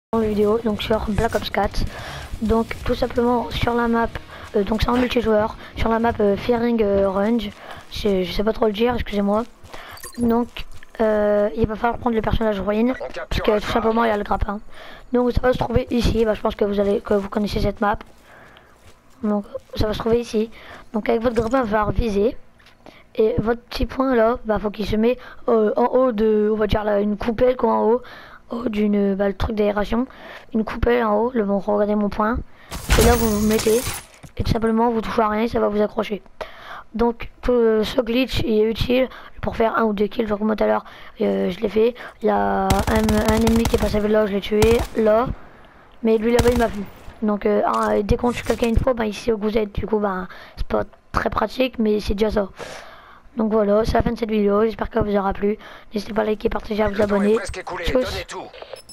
Vidéo donc sur Black Ops 4. Donc tout simplement sur la map, donc c'est en multijoueur sur la map Fearing Range, je sais pas trop le dire, excusez-moi. Donc il va falloir prendre le personnage ruine parce que tout simplement il y a le grappin. Donc ça va se trouver ici, je pense que vous connaissez cette map. Donc ça va se trouver ici. Donc avec votre grappin, il va falloir viser. Et votre petit point là, faut qu'il se met en haut de, on va dire là, une coupelle quoi en haut d'une, le truc d'aération, une coupelle en haut, regardez mon point. Et là vous vous mettez, et tout simplement vous touchez à rien, ça va vous accrocher. Donc tout ce glitch il est utile pour faire 1 ou 2 kills, comme moi tout à l'heure je l'ai fait. Il y a un ennemi qui est passé là, je l'ai tué, là. Mais lui là-bas il m'a vu. Donc dès qu'on tue quelqu'un une fois, ici au vous êtes, du coup c'est pas très pratique, mais c'est déjà ça. Donc voilà, c'est la fin de cette vidéo, j'espère qu'elle vous aura plu. N'hésitez pas à liker, partager, à vous abonner. Tchuss.